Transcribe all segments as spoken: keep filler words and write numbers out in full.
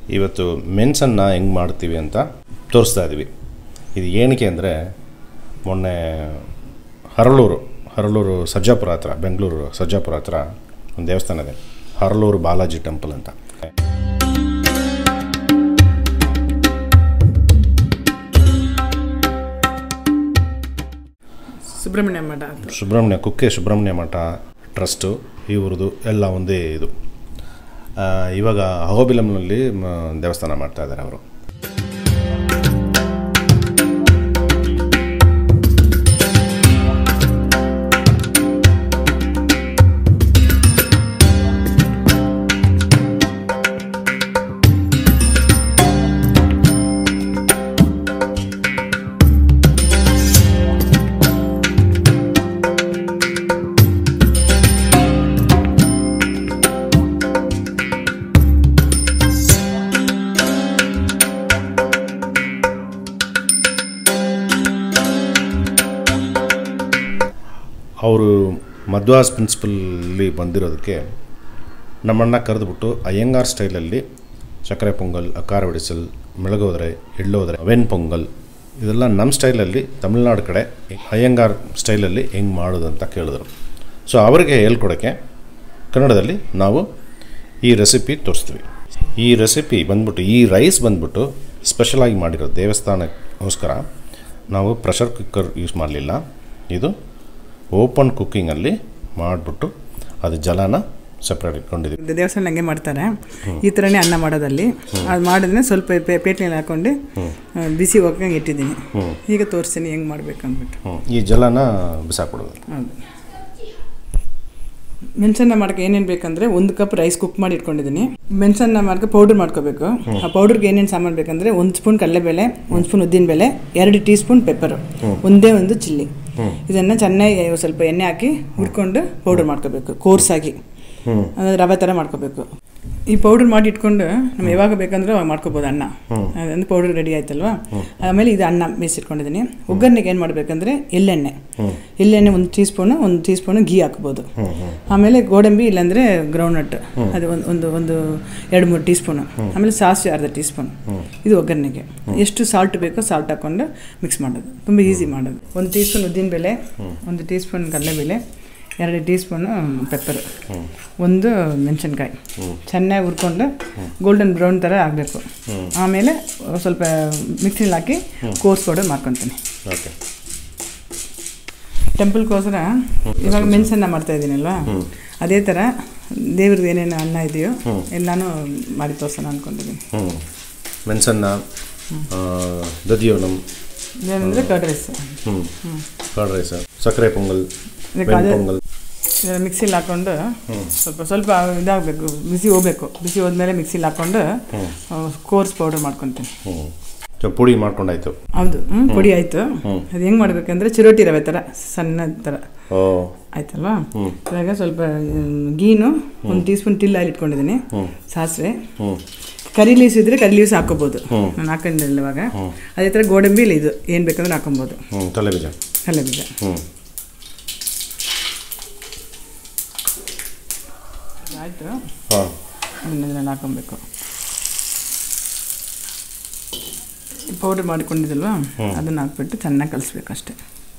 ಇವತ್ತು ಮೆಣಸನ್ನು ಹೆಂಗೆ ಮಾಡ್ತೀವಿ ಅಂತ ತೋರಿಸ್ತಾ ಇದ್ದೀವಿ. ಇದು ಏನಕ್ಕೆ ಅಂದರೆ ಮೊನ್ನೆ ಹರಳೂರು ಹರಳೂರು ಸರ್ಜಾಪುರ ಹತ್ರ, ಬೆಂಗಳೂರು ಸರ್ಜಾಪುರ ಹತ್ರ ಒಂದು ದೇವಸ್ಥಾನ ಇದೆ, ಹರಳೂರು ಬಾಲಾಜಿ ಟೆಂಪಲ್ ಅಂತ. ಸುಬ್ರಹ್ಮಣ್ಯ ಮಠ ಸುಬ್ರಹ್ಮಣ್ಯ ಕುಕ್ಕೆ ಸುಬ್ರಹ್ಮಣ್ಯ ಮಠ ಟ್ರಸ್ಟು ಇವ್ರದ್ದು ಎಲ್ಲ ಒಂದೇ ಇದು. ಇವಾಗ ಅಹೋಬಿಲಂನಲ್ಲಿ ದೇವಸ್ಥಾನ ಮಾಡ್ತಾ ಇದ್ದಾರೆ ಅವರು. ಅವರು ಮದ್ವಾಸ್ ಪ್ರಿನ್ಸಿಪಲ್ಲಿ ಬಂದಿರೋದಕ್ಕೆ ನಮ್ಮನ್ನ ಕರೆದುಬಿಟ್ಟು ಅಯ್ಯಂಗಾರ್ ಸ್ಟೈಲಲ್ಲಿ ಸಕ್ಕರೆ ಪೊಂಗಲ್, ಅಕಾರ ಬಡಿಸಲ್, ಮೆಳಗೋದ್ರೆ, ಎಳ್ಳೋದ್ರೆ, ವೆನ್ ಪೊಂಗಲ್ ಇದೆಲ್ಲ ನಮ್ಮ ಸ್ಟೈಲಲ್ಲಿ ತಮಿಳ್ನಾಡು ಕಡೆ ಅಯ್ಯಂಗಾರ್ ಸ್ಟೈಲಲ್ಲಿ ಹೆಂಗೆ ಮಾಡೋದು ಅಂತ ಕೇಳಿದ್ರು. ಸೊ ಅವರಿಗೆ ಹೇಳ್ಕೊಡೋಕ್ಕೆ ಕನ್ನಡದಲ್ಲಿ ನಾವು ಈ ರೆಸಿಪಿ ತೋರಿಸ್ತೀವಿ. ಈ ರೆಸಿಪಿ ಬಂದ್ಬಿಟ್ಟು, ಈ ರೈಸ್ ಬಂದ್ಬಿಟ್ಟು ಸ್ಪೆಷಲಾಗಿ ಮಾಡಿರೋದು ದೇವಸ್ಥಾನಕ್ಕೋಸ್ಕರ. ನಾವು ಪ್ರೆಷರ್ ಕುಕ್ಕರ್ ಯೂಸ್ ಮಾಡಲಿಲ್ಲ, ಇದು ಓಪನ್ ಕುಕ್ಕಿಂಗಲ್ಲಿ ಮಾಡಿಬಿಟ್ಟು ಅದು ಜಲನ ಸಪ್ರೇಟ್ ಇಟ್ಕೊಂಡಿದ್ದೀವಿ. ದೇವಸ್ಥಾನ ಹಂಗೆ ಮಾಡ್ತಾರೆ, ಈ ಥರನೇ ಅನ್ನ ಮಾಡೋದಲ್ಲಿ. ಅದು ಮಾಡಿದ್ರೆ ಸ್ವಲ್ಪ ಪೇಟ್ನಲ್ಲಿ ಹಾಕೊಂಡು ಬಿಸಿ ಹೋಗಂಗೆ ಇಟ್ಟಿದ್ದೀನಿ. ಈಗ ತೋರಿಸ್ತೀನಿ ಹೆಂಗೆ ಮಾಡ್ಬೇಕು ಅಂದ್ಬಿಟ್ಟು. ಈ ಜಲನ ಬಿಸಾಕೊಡೋದು. ಹೌದು. ಮೆಣಸನ್ನ ಮಾಡೋಕ್ಕೆ ಏನೇನು ಬೇಕಂದರೆ ಒಂದು ಕಪ್ ರೈಸ್ ಕುಕ್ ಮಾಡಿ ಇಟ್ಕೊಂಡಿದ್ದೀನಿ. ಮೆಣಸನ್ನ ಮಾಡೋಕ್ಕೆ ಪೌಡ್ರ್ ಮಾಡ್ಕೋಬೇಕು. ಆ ಪೌಡ್ರಿಗೆ ಏನೇನು ಸಾಮಾನು ಬೇಕಂದರೆ ಒಂದು ಸ್ಪೂನ್ ಕಡಲೆಬೇಳೆ, ಒಂದು ಸ್ಪೂನ್ ಉದ್ದಿನಬೇಳೆ, ಎರಡು ಟೀ ಸ್ಪೂನ್ ಪೆಪ್ಪರು, ಒಂದೇ ಒಂದು ಚಿಲ್ಲಿ. ಇದನ್ನು ಚೆನ್ನಾಗಿ ಸ್ವಲ್ಪ ಎಣ್ಣೆ ಹಾಕಿ ಹುರ್ಕೊಂಡು ಪೌಡ್ರ್ ಮಾಡ್ಕೋಬೇಕು, ಕೋರ್ಸಾಗಿ ಅಂದರೆ ರವೆ ಥರ ಮಾಡ್ಕೋಬೇಕು. ಈ ಪೌಡ್ರ್ ಮಾಡಿ ಇಟ್ಕೊಂಡು ನಮ್ಮ ಯಾವಾಗ ಬೇಕಂದ್ರೆ ಅವಾಗ ಮಾಡ್ಕೋಬೋದು ಅನ್ನ. ಅದೊಂದು ಪೌಡ್ರ್ ರೆಡಿ ಆಯ್ತಲ್ವಾ. ಆಮೇಲೆ ಇದು ಅನ್ನ ಬೇಯಿಸಿಟ್ಕೊಂಡಿದ್ದೀನಿ. ಒಗ್ಗರಣೆಗೆ ಏನು ಮಾಡಬೇಕಂದ್ರೆ ಎಳ್ಳೆಣ್ಣೆ ಎಳ್ಳೆಣ್ಣೆ ಒಂದು ಟೀ ಸ್ಪೂನು ಒಂದು ಟೀ ಸ್ಪೂನು ಘೀ ಹಾಕ್ಬೋದು. ಆಮೇಲೆ ಗೋಡಂಬಿ ಇಲ್ಲಾಂದರೆ ಗ್ರೌಂಡ್ನಟ್ ಅದು ಒಂದು ಒಂದು ಒಂದು ಎರಡು ಮೂರು ಟೀ ಸ್ಪೂನು. ಆಮೇಲೆ ಸಾಸಿವೆ ಅರ್ಧ ಟೀ ಸ್ಪೂನ್. ಇದು ಒಗ್ಗರಣೆಗೆ. ಎಷ್ಟು ಸಾಲ್ಟ್ ಬೇಕೋ ಸಾಲ್ಟ್ ಹಾಕ್ಕೊಂಡು ಮಿಕ್ಸ್ ಮಾಡೋದು, ತುಂಬ ಈಸಿ ಮಾಡೋದು. ಒಂದು ಟೀ ಸ್ಪೂನ್ ಉದ್ದಿನಬೇಳೆ, ಒಂದು ಟೀ ಸ್ಪೂನ್ ಕಡಲೆಬೇಳೆ, ಎರಡು ಟೀ ಸ್ಪೂನು ಪೆಪ್ಪರು, ಒಂದು ಮೆಣಸಿನ್ಕಾಯಿ ಚೆನ್ನಾಗಿ ಹುರ್ಕೊಂಡು ಗೋಲ್ಡನ್ ಬ್ರೌನ್ ಥರ ಆಗಬೇಕು. ಆಮೇಲೆ ಸ್ವಲ್ಪ ಮಿಕ್ಸಿಲಿ ಹಾಕಿ ಕೋರ್ಸ್ ಪೌಡರ್ ಮಾಡ್ಕೊತೀನಿ. ಓಕೆ. ಟೆಂಪಲ್ಗೋಸ್ಕರ ಇವಾಗ ಮೆಣಸನ್ನ ಮಾಡ್ತಾಯಿದ್ದೀನಲ್ವಾ, ಅದೇ ಥರ ದೇವ್ರದ್ದು ಏನೇನು ಅನ್ನ ಇದೆಯೋ ಎಲ್ಲನೂ ಮಾಡಿ ತೋರ್ಸೋಣ ಅಂದ್ಕೊಂಡಿದ್ದೀನಿ. ಮೆಣಸನ್ನ, ದಧಿಯೋನಂ ಏನಂದರೆ ಕರ್ಡ್ ರೈಸ್, ಕರ್ಡ್ ರೈಸ್, ಸಕ್ಕರೆ ಪೊಂಗಲ್, ಪೊಂಗಲ್ ಮಿಕ್ಸಿಲಿ ಹಾಕ್ಕೊಂಡು ಸ್ವಲ್ಪ ಸ್ವಲ್ಪ ಇದಾಗಬೇಕು, ಬಿಸಿ ಹೋಗ್ಬೇಕು. ಬಿಸಿ ಹೋದ್ಮೇಲೆ ಮಿಕ್ಸಿಲಿ ಹಾಕ್ಕೊಂಡು ಕೋರ್ಸ್ ಪೌಡರ್ ಮಾಡ್ಕೊತೀನಿ. ಪುಡಿ ಮಾಡ್ಕೊಂಡಾಯ್ತು. ಹೌದು, ಹ್ಞೂ ಪುಡಿ ಆಯಿತು. ಅದು ಹೆಂಗೆ ಮಾಡಬೇಕಂದ್ರೆ ಚಿರೋಟಿ ರವೆ ಥರ ಸಣ್ಣ ಥರ ಆಯ್ತಲ್ವಾ. ಇವಾಗ ಸ್ವಲ್ಪ ಗೀನು, ಒಂದು ಟೀ ಸ್ಪೂನ್ ಟಿಲ್ ಆಯಿಲ್ ಇಟ್ಕೊಂಡಿದ್ದೀನಿ, ಸಾಸಿವೆ, ಕರಿ ಲೀವ್ಸ್ ಇದ್ದರೆ ಕರಿ ಲೀವ್ಸ್ ಹಾಕೋಬೋದು. ನಾನು ಹಾಕೊಂಡಿಲ್ಲ ಇವಾಗ. ಅದೇ ಥರ ಗೋಡಂಬಿ ಇಲ್ಲ, ಇದು ಏನು ಬೇಕಂದ್ರೆ ಹಾಕೊಬೋದು. ಕಡಲೆ ಬೀಜ ಕಡಲೆ ಬೀಜ ಆಯಿತು. ಅದನ್ನೆಲ್ಲ ಹಾಕೊಬೇಕು. ಪೌಡರ್ ಮಾಡಿಕೊಂಡಿದ್ದಲ್ವಾ, ಅದನ್ನು ಹಾಕ್ಬಿಟ್ಟು ಚೆನ್ನಾಗಿ ಕಲಿಸ್ಬೇಕು ಅಷ್ಟೇ.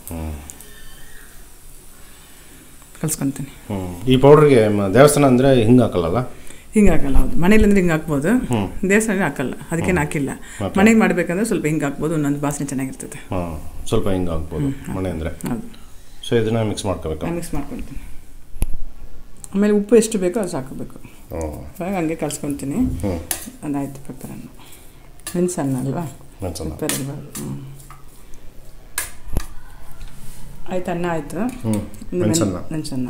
ಕಲಿಸ್ಕೊತೀನಿ. ಈ ಪೌಡ್ರಿಗೆ ದೇವಸ್ಥಾನ ಅಂದರೆ ಹಿಂಗೆ ಹಾಕಲ್ಲ? ಹಿಂಗೆ ಹಾಕಲ್ಲ. ಹೌದು, ಮನೇಲಿ ಅಂದರೆ ಹಿಂಗೆ ಹಾಕ್ಬೋದು, ದೇವಸ್ಥಾನ ಹಾಕಲ್ಲ, ಅದಕ್ಕೇನು ಹಾಕಿಲ್ಲ. ಮನೆಗೆ ಮಾಡಬೇಕಂದ್ರೆ ಸ್ವಲ್ಪ ಹಿಂಗೆ ಹಾಕ್ಬೋದು, ಒಂದೊಂದು ವಾಸನೆ ಚೆನ್ನಾಗಿರ್ತದೆ. ಸ್ವಲ್ಪ ಹಿಂಗೆ ಹಾಕ್ಬೋದು ಮನೆ ಅಂದರೆ. ಹೌದು. ಸೊ ಇದನ್ನು ಮಿಕ್ಸ್ ಮಾಡ್ಕೋಬೇಕು. ಮಿಕ್ಸ್ ಮಾಡ್ಕೊಳ್ತೀನಿ. ಆಮೇಲೆ ಉಪ್ಪು ಎಷ್ಟು ಬೇಕೋ ಅದು ಹಾಕಬೇಕು. ಇವಾಗ ಹಂಗೆ ಕಲಿಸ್ಕೊತೀನಿ. ಅದಾಯಿತು. ಪೆಪ್ಪರನ್ನು, ಮೆಣಸನ್ನ ಅಲ್ವಾ, ಪೆಪ್ಪರ್ ಇರಬಾರ್ದು. ಹ್ಞೂ ಆಯ್ತು, ಅನ್ನ ಆಯಿತು. ಮೆಣಸನ್ನ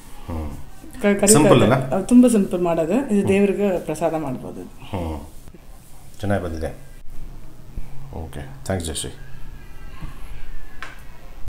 ತುಂಬ ಸಿಂಪಲ್ ಮಾಡೋದು. ಇದು ದೇವ್ರಿಗೆ ಪ್ರಸಾದ ಮಾಡ್ಬೋದು. ಚೆನ್ನಾಗಿ ಬಂದಿದೆ. Okay, thanks Jayashree.